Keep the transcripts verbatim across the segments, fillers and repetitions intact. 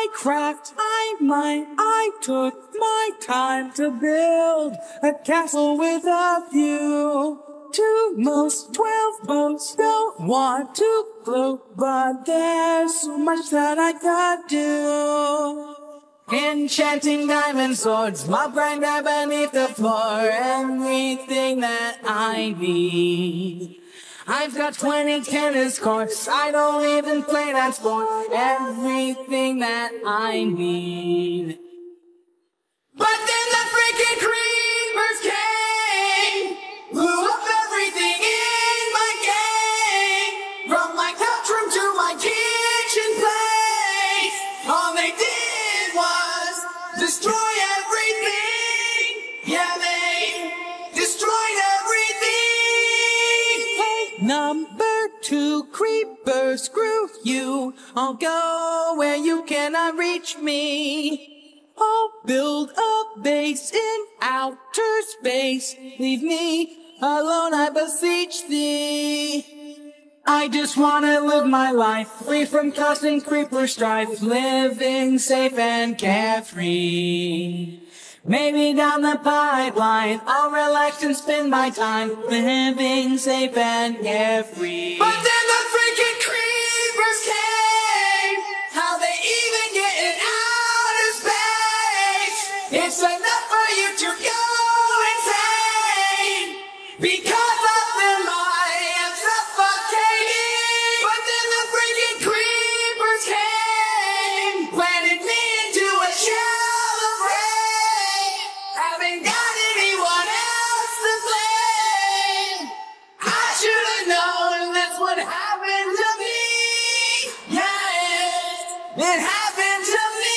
craft, I might, I took my time to build a castle with a view. To most twelve boats don't want to float, but there's so much that I could do. Enchanting diamond swords, mob grinder beneath the floor, everything that I need. I've got twenty tennis courts, I don't even play that sport, everything that I need. But then the freaking creepers came, blew up everything in my game, from my couch room to my kitchen place. All they did was destroy everything. Yeah, they destroyed everything. Hey, number two creeper, screw you. I'll go where you cannot reach me. I'll build a base in outer space. Leave me alone, I beseech thee. I just wanna live my life, free from constant creeper strife, living safe and carefree. Maybe down the pipeline, I'll relax and spend my time, living safe and carefree. But then the freaking creepers came, how they even get it out of space. It's enough for you to go insane, because of them I am suffocating. But then the freaking creepers came, planted me into a shallow grave. Haven't got anyone else to blame. I should have known this would happen to me. Yeah, it happened to me.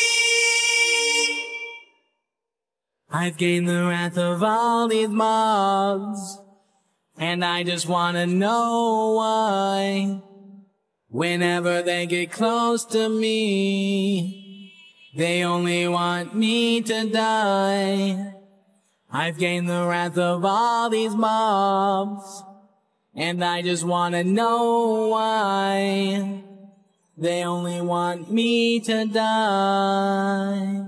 I've gained the wrath of all these mobs, and I just wanna know why. Whenever they get close to me, they only want me to die. I've gained the wrath of all these mobs, and I just wanna know why. They only want me to die.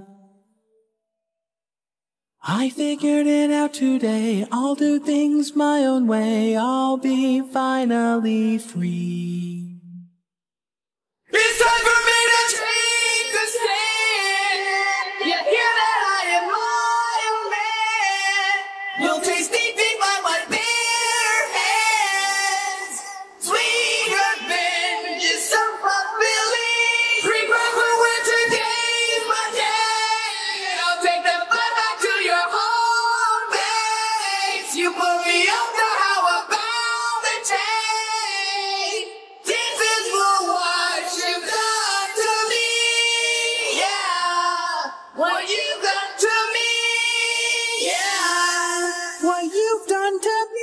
I figured it out today, I'll do things my own way, I'll be finally free. It's time for me to take the stand. You hear that I am my own man. You'll taste anything by my bare hands. Sweet revenge is some possibility. Remember when today's my day. I'll take the blood back to your home base. You put me under, how about the take? This is for what you've done to me. Yeah, what you've done to me. Yeah, what you've done to me.